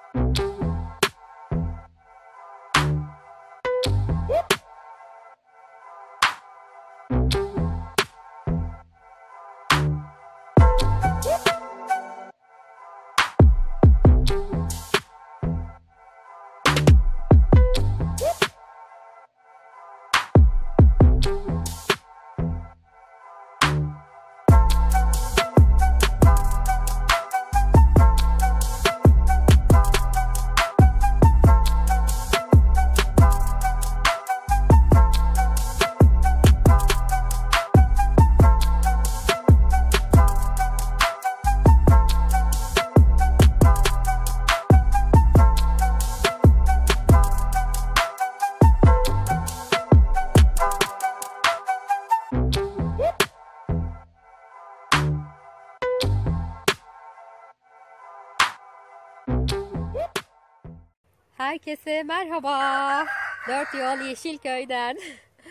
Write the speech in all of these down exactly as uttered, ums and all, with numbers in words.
Herkese merhaba. Dört Yol Yeşilköy'den.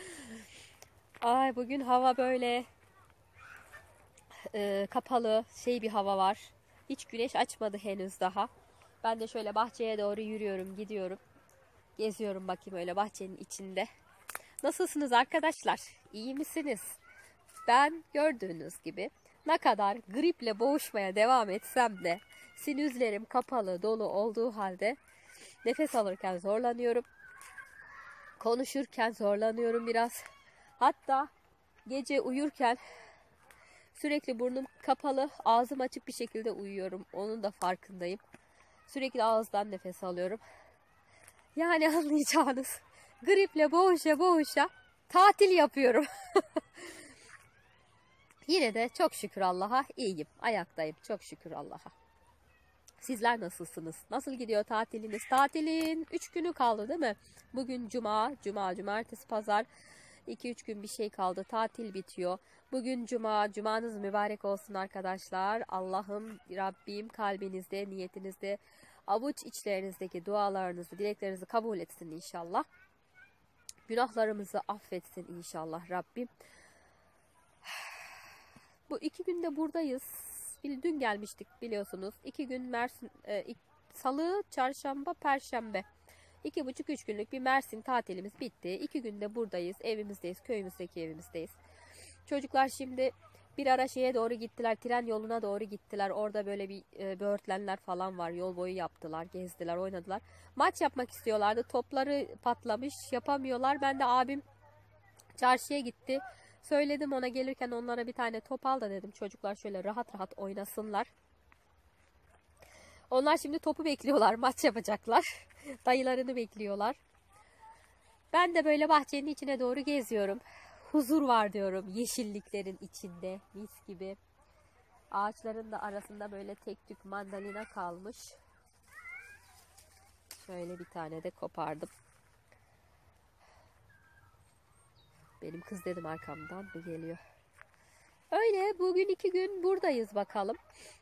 Ay bugün hava böyle e, kapalı şey bir hava var. Hiç güneş açmadı henüz daha. Ben de şöyle bahçeye doğru yürüyorum, gidiyorum. Geziyorum bakayım öyle bahçenin içinde. Nasılsınız arkadaşlar? İyi misiniz? Ben gördüğünüz gibi ne kadar griple boğuşmaya devam etsem de sinüzlerim kapalı, dolu olduğu halde nefes alırken zorlanıyorum. Konuşurken zorlanıyorum biraz. Hatta gece uyurken sürekli burnum kapalı, ağzım açık bir şekilde uyuyorum. Onun da farkındayım. Sürekli ağızdan nefes alıyorum. Yani anlayacağınız griple boğuşa boğuşa tatil yapıyorum. Yine de çok şükür Allah'a iyiyim. Ayaktayım. Çok şükür Allah'a. Sizler nasılsınız? Nasıl gidiyor tatiliniz? Tatilin üç günü kaldı değil mi? Bugün cuma, cuma, cumartesi, pazar. iki üç gün bir şey kaldı. Tatil bitiyor. Bugün cuma, cumanız mübarek olsun arkadaşlar. Allah'ım, Rabbim kalbinizde, niyetinizde, avuç içlerinizdeki dualarınızı, dileklerinizi kabul etsin inşallah. Günahlarımızı affetsin inşallah Rabbim. Bu iki günde buradayız. Dün gelmiştik biliyorsunuz. İki gün Mersin, e, Salı, Çarşamba, Perşembe. İki buçuk üç günlük bir Mersin tatilimiz bitti. İki günde buradayız. Evimizdeyiz. Köyümüzdeki evimizdeyiz. Çocuklar şimdi bir ara şeye doğru gittiler. Tren yoluna doğru gittiler. Orada böyle bir e, böğürtlenler falan var. Yol boyu yaptılar. Gezdiler, oynadılar. Maç yapmak istiyorlardı. Topları patlamış. Yapamıyorlar. Ben de abim çarşıya gitti. Söyledim ona gelirken onlara bir tane top al da dedim. Çocuklar şöyle rahat rahat oynasınlar. Onlar şimdi topu bekliyorlar. Maç yapacaklar. Dayılarını bekliyorlar. Ben de böyle bahçenin içine doğru geziyorum. Huzur var diyorum. Yeşilliklerin içinde. Mis gibi. Ağaçların da arasında böyle tek tük mandalina kalmış. Şöyle bir tane de kopardım. Benim kız dedim arkamdan mı geliyor? Öyle bugün iki gün buradayız bakalım.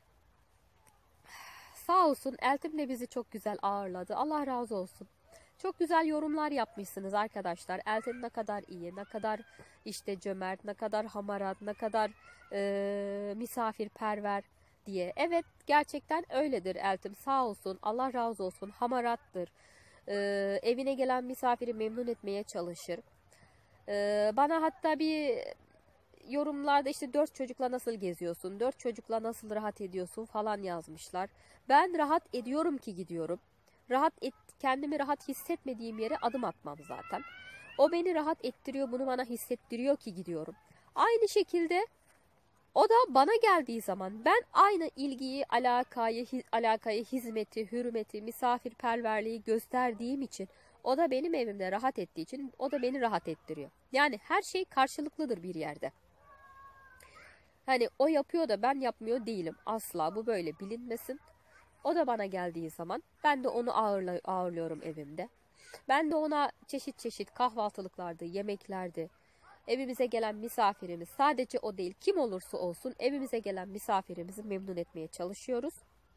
Sağ olsun Eltim de bizi çok güzel ağırladı. Allah razı olsun. Çok güzel yorumlar yapmışsınız arkadaşlar. Eltim ne kadar iyi, ne kadar işte cömert, ne kadar hamarat, ne kadar e, misafirperver diye. Evet gerçekten öyledir Eltim. Sağ olsun, Allah razı olsun, hamarattır. E, evine gelen misafiri memnun etmeye çalışır. E, bana hatta bir yorumlarda işte dört çocukla nasıl geziyorsun, dört çocukla nasıl rahat ediyorsun falan yazmışlar. Ben rahat ediyorum ki gidiyorum. Rahat et, kendimi rahat hissetmediğim yere adım atmam zaten. O beni rahat ettiriyor, bunu bana hissettiriyor ki gidiyorum. Aynı şekilde o da bana geldiği zaman ben aynı ilgiyi, alakayı, alakayı, hizmeti, hürmeti, misafirperverliği gösterdiğim için o da benim evimde rahat ettiği için o da beni rahat ettiriyor. Yani her şey karşılıklıdır bir yerde. Hani o yapıyor da ben yapmıyor değilim. Asla bu böyle bilinmesin. O da bana geldiği zaman ben de onu ağırla, ağırlıyorum evimde. Ben de ona çeşit çeşit kahvaltılıklardı, yemeklerdi. Evimize gelen misafirimiz sadece o değil kim olursa olsun evimize gelen misafirimizi memnun etmeye çalışıyoruz.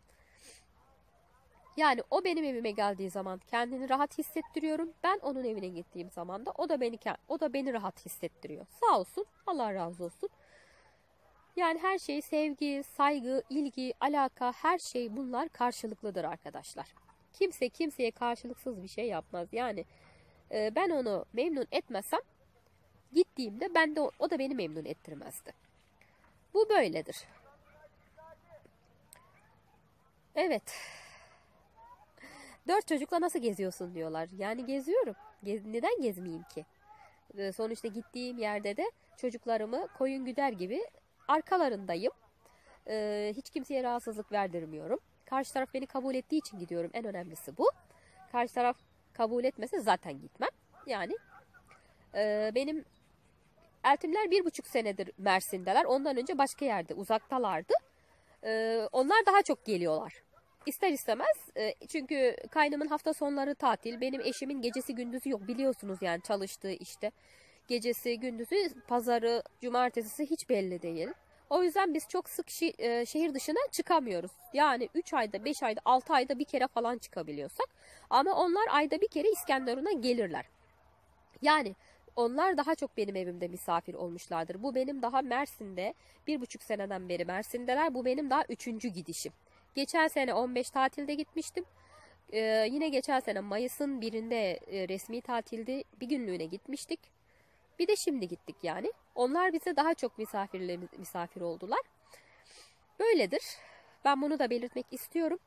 Yani o benim evime geldiği zaman kendini rahat hissettiriyorum. Ben onun evine gittiğim zaman da o da beni o da beni rahat hissettiriyor. Sağ olsun, Allah razı olsun. Yani her şey sevgi, saygı, ilgi, alaka, her şey bunlar karşılıklıdır arkadaşlar. Kimse kimseye karşılıksız bir şey yapmaz. Yani e, ben onu memnun etmezsem gittiğimde ben de o, o da beni memnun ettirmezdi. Bu böyledir. Evet. Dört çocukla nasıl geziyorsun diyorlar. Yani geziyorum. Gez, neden gezmeyeyim ki? E, sonuçta gittiğim yerde de çocuklarımı koyun güder gibi arkalarındayım. E, hiç kimseye rahatsızlık verdirmiyorum. Karşı taraf beni kabul ettiği için gidiyorum. En önemlisi bu. Karşı taraf kabul etmese zaten gitmem. Yani e, benim eltimler bir buçuk senedir Mersin'deler. Ondan önce başka yerde uzaktalardı. E, onlar daha çok geliyorlar. İster istemez. E, çünkü kaynımın hafta sonları tatil. Benim eşimin gecesi gündüzü yok. Biliyorsunuz yani çalıştığı işte. Gecesi gündüzü, pazarı, cumartesisi hiç belli değil. O yüzden biz çok sık şi, e, şehir dışına çıkamıyoruz. Yani üç ayda, beş ayda, altı ayda bir kere falan çıkabiliyorsak. Ama onlar ayda bir kere İskenderun'a gelirler. Yani onlar daha çok benim evimde misafir olmuşlardır. Bu benim daha Mersin'de, bir buçuk seneden beri Mersin'deler. Bu benim daha üçüncü gidişim. Geçen sene on beş tatilde gitmiştim. Ee, yine geçen sene Mayıs'ın birinde e, resmi tatilde bir günlüğüne gitmiştik. Bir de şimdi gittik yani. Onlar bize daha çok misafirle misafir oldular. Böyledir. Ben bunu da belirtmek istiyorum.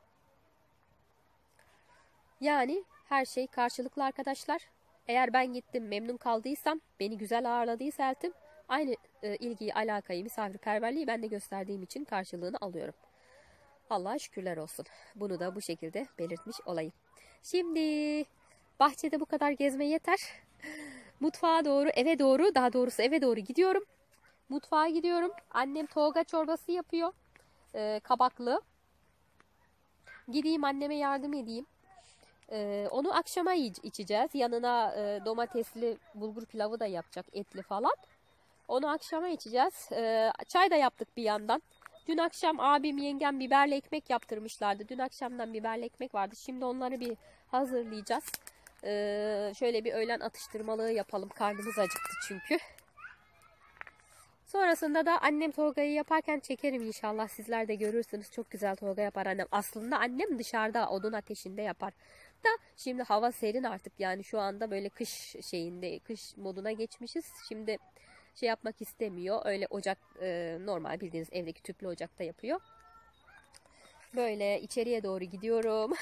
Yani her şey karşılıklı arkadaşlar. Eğer ben gittim memnun kaldıysam, beni güzel ağırladıysa eltim, aynı e, ilgiyi, alakayı, misafirperverliği ben de gösterdiğim için karşılığını alıyorum. Allah'a şükürler olsun. Bunu da bu şekilde belirtmiş olayım. Şimdi bahçede bu kadar gezme yeter. Mutfağa doğru, eve doğru, daha doğrusu eve doğru gidiyorum. Mutfağa gidiyorum. Annem toga çorbası yapıyor. Ee, kabaklı. Gideyim anneme yardım edeyim. Ee, onu akşama içeceğiz. Yanına e, domatesli bulgur pilavı da yapacak, etli falan. Onu akşama içeceğiz. Ee, çay da yaptık bir yandan. Dün akşam abim, yengem biberli ekmek yaptırmışlardı. Dün akşamdan biberli ekmek vardı. Şimdi onları bir hazırlayacağız. Ee, şöyle bir öğlen atıştırmalığı yapalım. Karnımız acıktı çünkü. Sonrasında da annem torgayı yaparken çekerim inşallah. Sizler de görürsünüz. Çok güzel torga yapar annem. Aslında annem dışarıda odun ateşinde yapar. Da şimdi hava serin artık. Yani şu anda böyle kış şeyinde, kış moduna geçmişiz. Şimdi şey yapmak istemiyor. Öyle ocak, e, normal bildiğiniz evdeki tüplü ocakta yapıyor. Böyle içeriye doğru gidiyorum.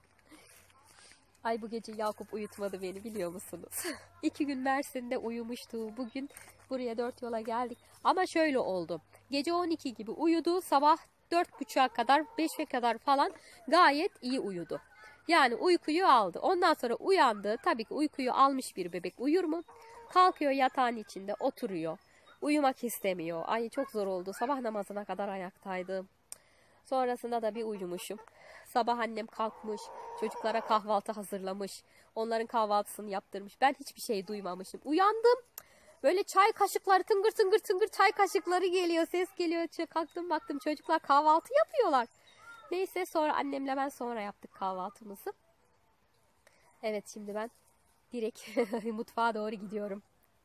Ay bu gece Yakup uyutmadı beni, biliyor musunuz? İki gün Mersin'de uyumuştu. Bugün buraya dört yola geldik. Ama şöyle oldu. Gece on iki gibi uyudu. Sabah dört buçuğa kadar, beşe kadar falan gayet iyi uyudu. Yani uykuyu aldı. Ondan sonra uyandı. Tabii ki uykuyu almış bir bebek uyur mu? Kalkıyor yatağın içinde oturuyor. Uyumak istemiyor. Ay çok zor oldu. Sabah namazına kadar ayaktaydım. Sonrasında da bir uyumuşum. Sabah annem kalkmış, çocuklara kahvaltı hazırlamış, onların kahvaltısını yaptırmış. Ben hiçbir şey duymamışım. Uyandım, böyle çay kaşıkları, tıngır tıngır tıngır çay kaşıkları geliyor, ses geliyor. Kalktım baktım çocuklar kahvaltı yapıyorlar. Neyse sonra annemle ben sonra yaptık kahvaltımızı. Evet şimdi ben direkt mutfağa doğru gidiyorum.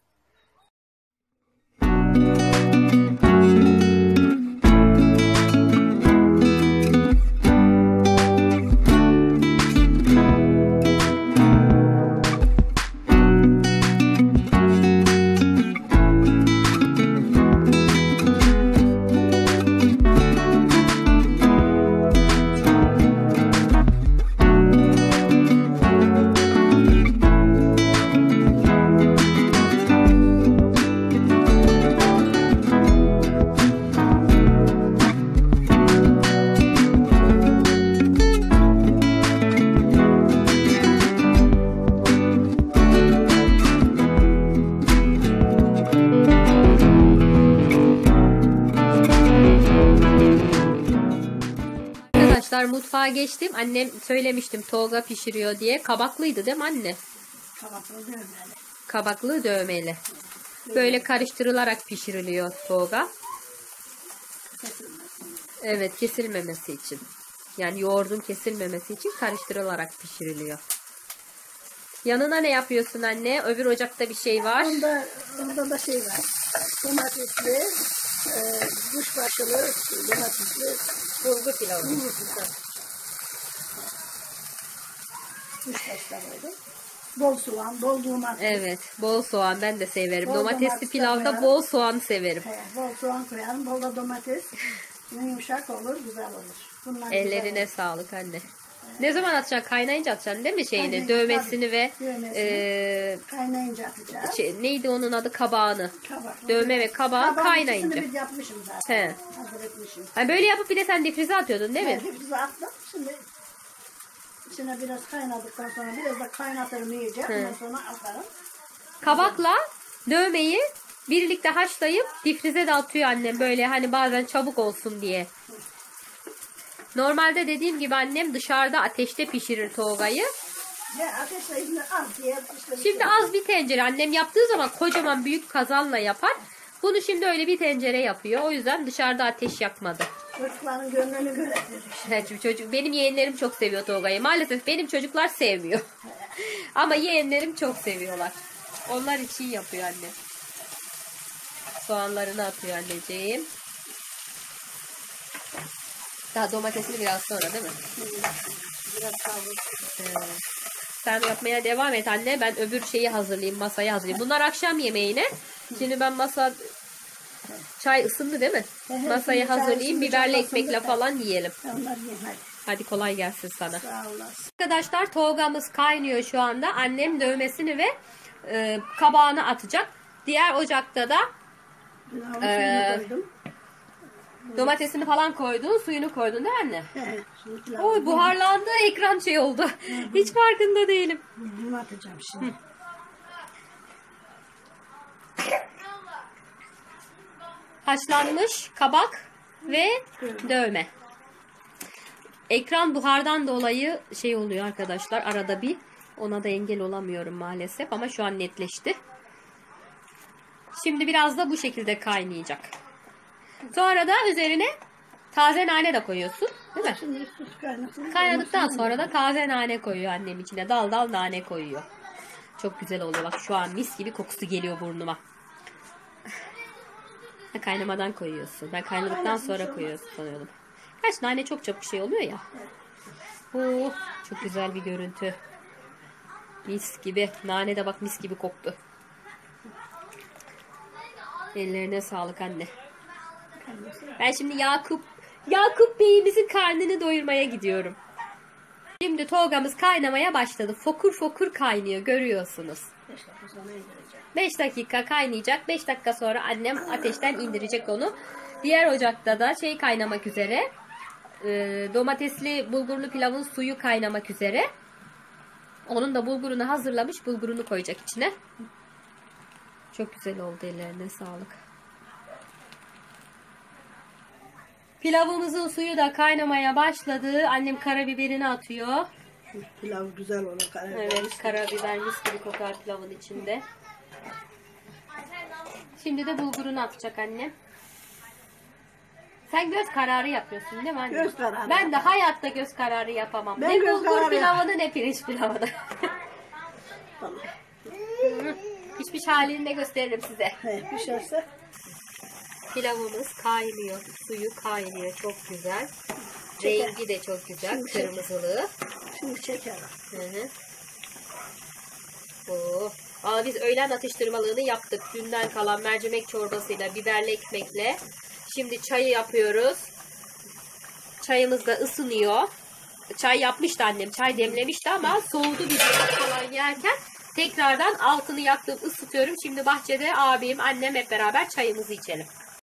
Mutfağa geçtim. Annem söylemiştim toga pişiriyor diye. Kabaklıydı değil mi anne? Kabaklı dövmeli. Kabaklı dövmeli. Böyle karıştırılarak pişiriliyor toga. Kesilmesin. Evet, kesilmemesi için. Yani yoğurdun kesilmemesi için karıştırılarak pişiriliyor. Yanına ne yapıyorsun anne? Öbür ocakta bir şey var. Onda, onda da şey var. Domatesli, e, kuşbaşılı, domatesli bulgur pilavı. Kuşbaşı da koydum. Bol soğan, bol domates. Evet, bol soğan ben de severim. Bol Domatesli domates pilavda koyalım. bol soğan severim. He, bol soğan koyalım, bol da domates. Yumuşak olur, güzel olur. Bunlar Ellerine güzel olur. sağlık anne. Ne zaman atacaksın? Kaynayınca atacaksın değil mi şeyini? Kaynayınca, Dövmesini tabii. ve Dövmesini. e, Kaynayınca atacağız. şey, neydi onun adı? Kabağını. Kabak. Dövme ve kabağı Kabağın kaynayınca. ikisini bir yapmışım zaten. He. Hazır etmişim. Ha, böyle yapıp bir de sen difrize atıyordun değil mi? Evet, hepsi attım. Şimdi içine biraz kaynadıktan sonra biraz da kaynatırım iyice. Ondan sonra atarım. Kabakla dövmeyi birlikte haşlayıp difrize de atıyor annem, böyle hani bazen çabuk olsun diye. Normalde dediğim gibi annem dışarıda ateşte pişirir Tolga'yı. Ve ateşle içine az diye işte Şimdi az bir tencere, annem yaptığı zaman kocaman büyük kazanla yapar. Bunu şimdi öyle bir tencere yapıyor. O yüzden dışarıda ateş yakmadı. çocukların gönlünü göredir. Evet, çünkü çocuk, benim yeğenlerim çok seviyor Tolga'yı. Maalesef benim çocuklar sevmiyor. Ama yeğenlerim çok seviyorlar. Onlar için yapıyor anne. Soğanlarını atıyor anneciğim. Daha domatesini biraz sonra değil mi? Biraz kavruk. Ee, sen yapmaya devam et anne. Ben öbür şeyi hazırlayayım, masayı hazırlayayım. Bunlar akşam yemeğine. Şimdi ben masa çay ısındı değil mi? Evet, Masayı şimdi çay hazırlayayım. ısındı, Biberli çay ekmekle ısındı. falan yiyelim. Onlar yiyin hadi. Hadi kolay gelsin sana. Sağ olasın. Arkadaşlar Tolga'mız kaynıyor şu anda. Annem dövmesini ve e, kabağını atacak. Diğer ocakta da Pilavın Ee, suyunu koydum. domatesini falan koydun, suyunu koydun değil mi anne? He, şimdi pilavı Oy, buharlandı, ekran şey oldu. Hiç farkında değilim. Bunu atacağım şimdi. Haşlanmış kabak ve dövme. Ekran buhardan dolayı şey oluyor arkadaşlar, arada bir. Ona da engel olamıyorum maalesef ama şu an netleşti. Şimdi biraz da bu şekilde kaynayacak. Sonra da üzerine taze nane de koyuyorsun değil mi? Şimdi sus kaynasın. Kaynadıktan sonra da taze nane koyuyor annem içine. Dal dal nane koyuyor. Çok güzel oluyor. Bak şu an mis gibi kokusu geliyor burnuma. Ha, kaynamadan koyuyorsun. Ben kaynadıktan sonra koyuyorsun sanıyordum. Kaç nane çok çabuk şey oluyor ya. Oh, çok güzel bir görüntü. Mis gibi. Nane de bak mis gibi koktu. Ellerine sağlık anne. Ben şimdi Yakup Yakup Bey'imizin karnını doyurmaya gidiyorum. Şimdi Tolga'mız kaynamaya başladı. Fokur fokur kaynıyor, görüyorsunuz. beş dakika sonra indireceğim. beş dakika kaynayacak. beş dakika sonra annem ateşten indirecek onu. Diğer ocakta da şey kaynamak üzere. E, domatesli bulgurlu pilavın suyu kaynamak üzere. Onun da bulgurunu hazırlamış. Bulgurunu koyacak içine. Çok güzel oldu, ellerine sağlık. Pilavımızın suyu da kaynamaya başladı. Annem karabiberini atıyor. Pilav güzel olur. Karabiber. Evet, karabiber mis gibi kokar pilavın içinde. Şimdi de bulgurunu atacak annem. Sen göz kararı yapıyorsun değil mi anne? Göz kararı. Ben de hayatta göz kararı yapamam. Ben ne göz bulgur kararı pilavını ne pirinç pilavını. Tamam. Pişmiş halini de gösteririm size. He, pişerse Pilavımız kaynıyor. Suyu kaynıyor. Çok güzel. Çeker. Rengi de çok güzel. Şimdi çeker. Kırmızılı. şimdi çekerim. Hı hı. Oh. Aa, biz öğlen atıştırmalığını yaptık. Dünden kalan mercimek çorbasıyla, biberli ekmekle. Şimdi çayı yapıyoruz. Çayımız da ısınıyor. Çay yapmıştı annem. Çay demlemişti ama soğudu bir falan yerken. Tekrardan altını yaktım, ısıtıyorum. Şimdi bahçede abim, annem hep beraber çayımızı içelim.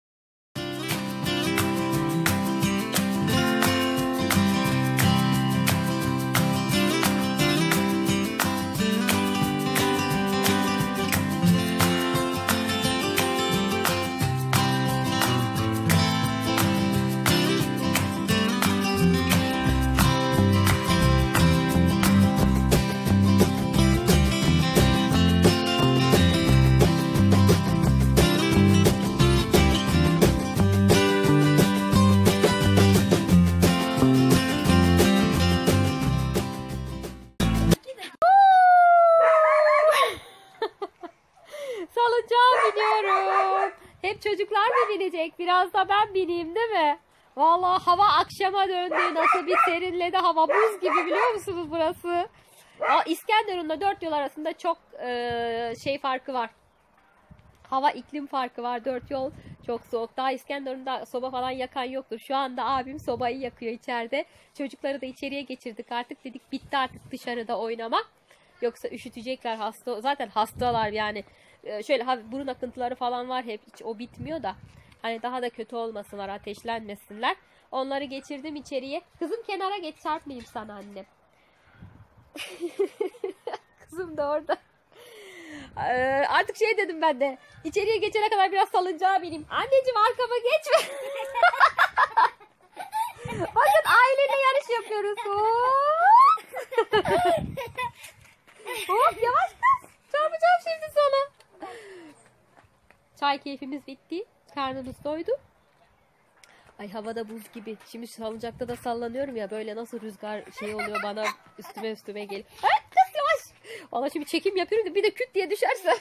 Salıncağa biniyorum. Hep çocuklar mı binecek? Biraz da ben bineyim değil mi? Vallahi hava akşama döndü. Nasıl bir serinledi hava. Buz gibi, biliyor musunuz burası? Aa, İskenderun'la dört yol arasında çok e, şey farkı var. Hava iklim farkı var. Dört yol çok soğuk. Daha İskenderun'da soba falan yakan yoktur. Şu anda abim sobayı yakıyor içeride. Çocukları da içeriye geçirdik artık. Dedik bitti artık dışarıda oynamak. Yoksa üşütecekler, hasta. Zaten hastalar yani. Ee, şöyle ha, burun akıntıları falan var hep. Hiç o bitmiyor da. Hani daha da kötü olmasınlar, ateşlenmesinler. Onları geçirdim içeriye. Kızım kenara geç, çarpmayayım sana annem. Kızım da orada. Ee, artık şey dedim ben de. İçeriye geçene kadar biraz salıncağa bineyim. Anneciğim arkama geçme. Bakın aileyle yarış yapıyoruz. Hop. Hop yavaş kız. Çarpacağım şimdi sana. Çay keyfimiz bitti. Karnımız doydu. Ay havada buz gibi. Şimdi salıncakta da sallanıyorum ya. Böyle nasıl rüzgar şey oluyor bana üstüme üstüme geliyor. Ay kız yavaş. Valla şimdi çekim yapıyorum da bir de küt diye düşerse.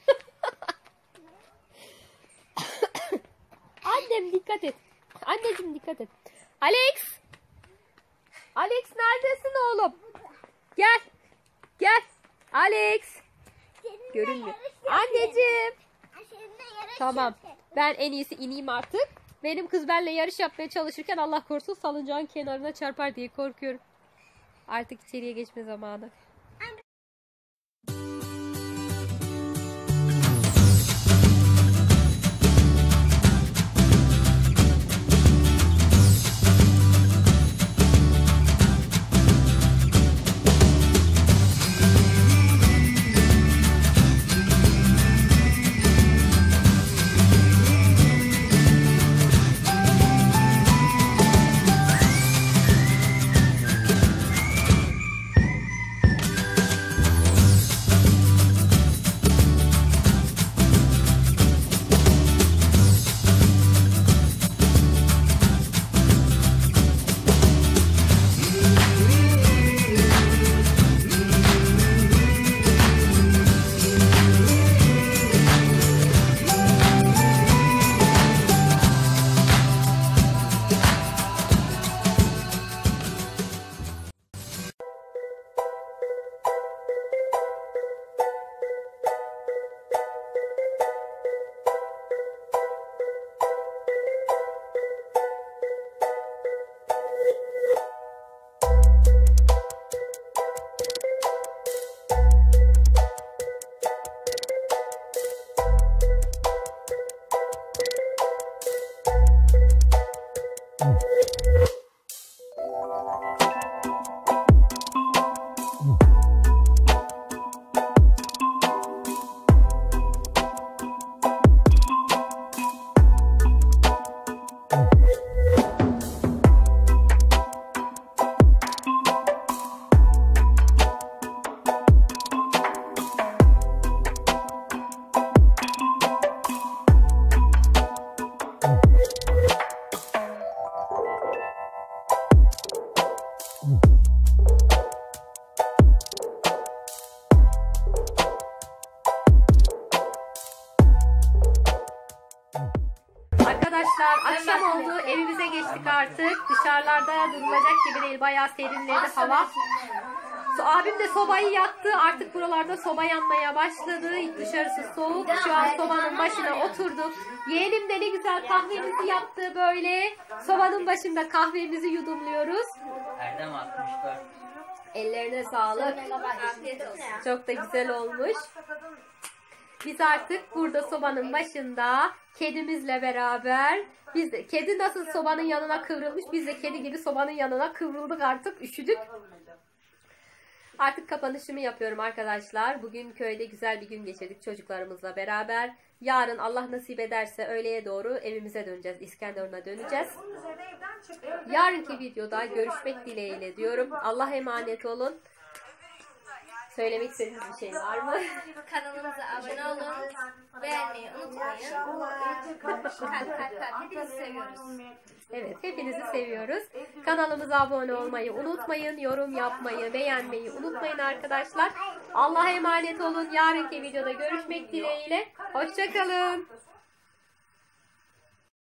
Annem dikkat et. Anneciğim dikkat et. Alex. Alex neredesin oğlum? Gel. Gel. Alex. Görünmüyor. Anneciğim. Tamam. Ben en iyisi ineyim artık. Benim kız benimle yarış yapmaya çalışırken Allah korusun salıncağın kenarına çarpar diye korkuyorum. Artık içeriye geçme zamanı. Arkadaşlar akşam oldu, evimize geçtik artık. Dışarılarda durulacak gibi değil, bayağı serinledi hava. Abim de sobayı yaktı, artık buralarda soba yanmaya başladı. Dışarısı soğuk, şu an sobanın başına oturduk. Yeğenim de ne güzel kahvemizi yaptı böyle. Sobanın başında kahvemizi yudumluyoruz. Erdem altmış dört. Ellerine sağlık. Çok da güzel olmuş. Biz artık burada sobanın başında kedimizle beraber, biz de, kedi nasıl sobanın yanına kıvrılmış, biz de kedi gibi sobanın yanına kıvrıldık artık, üşüdük. Artık kapanışımı yapıyorum arkadaşlar. Bugün köyde güzel bir gün geçirdik çocuklarımızla beraber. Yarın Allah nasip ederse öğleye doğru evimize döneceğiz. İskenderun'a döneceğiz. Yarınki videoda görüşmek dileğiyle diyorum. Allah'a emanet olun. Söylemek istediğiniz bir şey var mı? Kanalımıza abone olun. Beğenmeyi unutmayın. Kalp kalp kalp. Hepinizi seviyoruz. Evet, hepinizi seviyoruz. Kanalımıza abone olmayı unutmayın. Yorum yapmayı, beğenmeyi unutmayın arkadaşlar. Allah'a emanet olun. Yarınki videoda görüşmek dileğiyle. Hoşça kalın.